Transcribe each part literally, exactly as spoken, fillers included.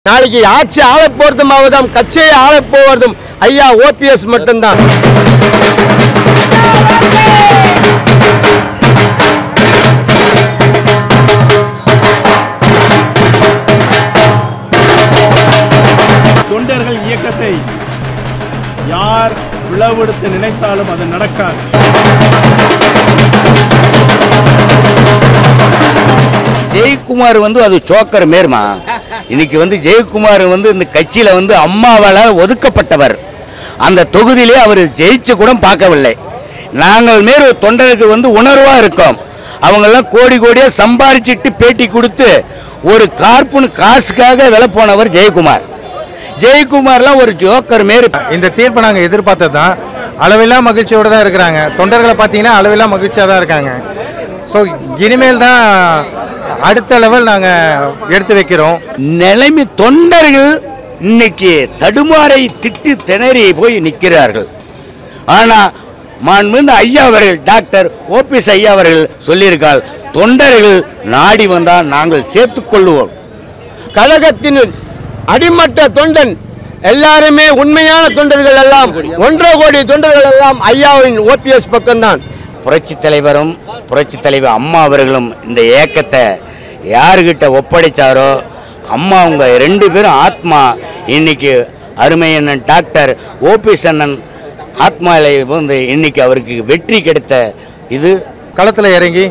நாளைக்கு ஆட்சி ஆள போறதும் அவர்தான், கட்சியை ஆள போவதும் ஐயா ஓபிஎஸ் மட்டும்தான். தொண்டர்கள் இயக்கத்தை யார் பிளவுபடுத்த நினைத்தாலும் அது நடக்காது. ஜெயக்குமார் வந்து அது சோக்கர் மேர்மா. இன்னைக்கு வந்து ஜெயக்குமார் வந்து இந்த கட்சியில வந்து அம்மாவால ஒதுக்கப்பட்டவர். அந்த தொகுதியிலே அவர் ஜெயிச்சு கூட பார்க்கவில்லை. நாங்கள் மேல் தொண்டருக்கு வந்து உணர்வா இருக்கோம். அவங்கெல்லாம் கோடி கோடியா சம்பாரிச்சிட்டு பேட்டி கொடுத்து ஒரு கார்பன் காசுக்காக விலை போனவர் ஜெயக்குமார். ஜெயக்குமார்லாம் ஒரு ஜோக்கர் மேரு. இந்த தீர்ப்பை நாங்கள் எதிர்பார்த்தது தான். அளவில்லா மகிழ்ச்சியோடு தான் இருக்கிறாங்க. தொண்டர்களை பார்த்தீங்கன்னா அளவில்லா மகிழ்ச்சியாக தான் இருக்காங்க. ஸோ இனிமேல் தான் அடுத்த லெவல் நாங்கள் எடுத்து வைக்கிறோம். நிலைமை தொண்டர்கள் இன்னைக்கு தடுமாறை திட்டு திணறி போய் நிற்கிறார்கள். ஆனால் மாண்புமிகு ஐயா அவர்கள், டாக்டர் ஓபிஎஸ் ஐயா அவர்கள் சொல்லியிருக்கால், தொண்டர்கள் நாடி வந்தால் நாங்கள் சேர்த்துக்கொள்வோம். கழகத்தின் அடிமட்ட தொண்டன் எல்லாருமே உண்மையான தொண்டர்கள் எல்லாம், ஒன்றரை கோடி தொண்டர்கள் எல்லாம் ஐயாவின் ஓபிஎஸ் பக்கம்தான். புரட்சி தலைவரும் புரட்சி தலைவர் அம்மா அவர்களும் இந்த இயக்கத்தை யாருக்கிட்ட ஒப்படைச்சாரோ, அம்மா அவங்க ரெண்டு பேரும் ஆத்மா இன்னைக்கு அருமையண்ணன் டாக்டர் ஓபிஎஸ் அண்ணன் ஆத்மாலை வந்து இன்னைக்கு அவருக்கு வெற்றி கிடைத்த இது களத்தில் இறங்கி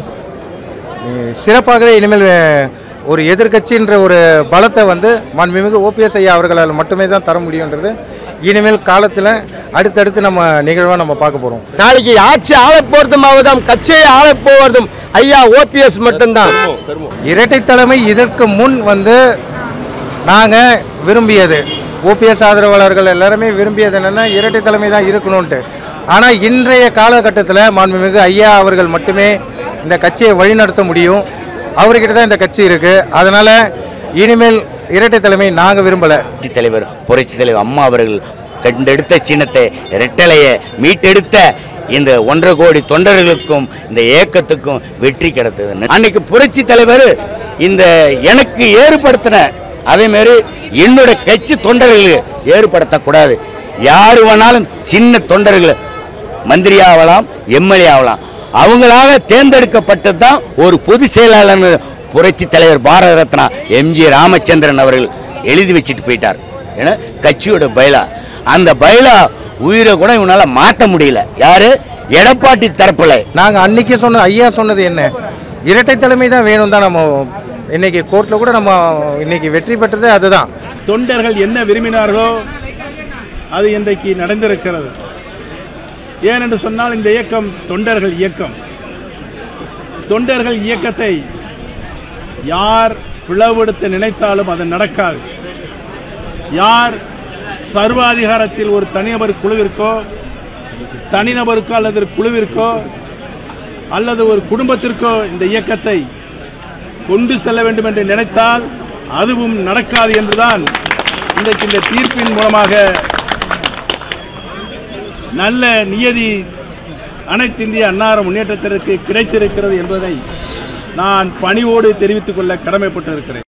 சிறப்பாகவே இனிமேல் ஒரு எதிர்கட்சின்ற ஒரு பலத்தை வந்து மாண்புமிகு ஓபிஎஸ் ஐயா அவர்களால் மட்டுமே தான் தர முடியுன்றது இனிமேல் காலத்தில் அடுத்தடுத்து நம்ம நிகழ்வாக நம்ம பார்க்க போகிறோம். நாளைக்கு ஆட்சி ஆள போறதும் அவர்தான், கட்சியை ஆள போவதும் ஐயா ஓபிஎஸ் மட்டும்தான். இரட்டை தலைமை இதற்கு முன் வந்து நாங்கள் விரும்பியது, ஓபிஎஸ் ஆதரவாளர்கள் எல்லாருமே விரும்பியது என்னென்னா இரட்டை தலைமை தான் இருக்கணும்ன்ட்டு. ஆனால் இன்றைய காலகட்டத்தில் மாண்புமிகு ஐயா அவர்கள் மட்டுமே இந்த கட்சியை வழிநடத்த முடியும். அவர்கிட்ட தான் இந்த கட்சி இருக்குது. அதனால் இனிமேல் இரட்டை தலைமை நாங்கள் விரும்பலை. புரட்சி தலைவர் புரட்சி தலைவர் அம்மா அவர்கள் கண்டெடுத்த சின்னத்தை இரட்டலையை மீட்டெடுத்த இந்த ஒன்றரை கோடி தொண்டர்களுக்கும் இந்த இயக்கத்துக்கும் வெற்றி கிடைத்தது. அன்னைக்கு புரட்சி தலைவர் இந்த எனக்கு ஏற்படுத்தின அதே மாதிரி என்னோட கட்சி தொண்டர்களுக்கு ஏற்படுத்தக்கூடாது. யாரு வேணாலும் சின்ன தொண்டர்கள் மந்திரி ஆகலாம், எம்எல்ஏ ஆகலாம், அவங்களாக தேர்ந்தெடுக்கப்பட்டது தான் ஒரு பொது செயலாளர் புரட்சி தலைவர் பாரத ரத்னா எம்ஜி ராமச்சந்திரன் அவர்கள் எழுதி வச்சுட்டு போயிட்டார். ஏன்னா கட்சியோட பைலா, அந்த பைலா உயிரை கூட இவனால மாற்ற முடியல. யாரு? எடப்பாடி தரப்புல. நாங்கள் அன்னைக்கு சொன்ன ஐயா சொன்னது என்ன, இரட்டை தலைமை தான் வேணும் தான். நம்ம இன்னைக்கு கோர்ட்டில் கூட நம்ம இன்னைக்கு வெற்றி பெற்றது அதுதான். தொண்டர்கள் என்ன விரும்பினார்களோ அது இன்றைக்கு நடந்திருக்கிறது. ஏனென்று சொன்னால் இந்த இயக்கம் தொண்டர்கள் இயக்கம். தொண்டர்கள் இயக்கத்தை யார் பிளவுபடுத்த நினைத்தாலும் அது நடக்காது. யார் சர்வாதிகாரத்தில் ஒரு தனிநபர் குழுவிற்கோ தனிநபருக்கோ அல்லது குழுவிற்கோ அல்லது ஒரு குடும்பத்திற்கோ இந்த இயக்கத்தை கொண்டு செல்ல வேண்டும் என்று நினைத்தால் அதுவும் நடக்காது என்றுதான் இன்றைக்கு இந்த தீர்ப்பின் மூலமாக நல்ல நியதி அனைத்து இந்திய அன்னார முன்னேற்றத்திற்கு கிடைத்திருக்கிறது என்பதை நான் பணிவோடு தெரிவித்துக் கொள்ள கடமைப்பட்டிருக்கிறேன்.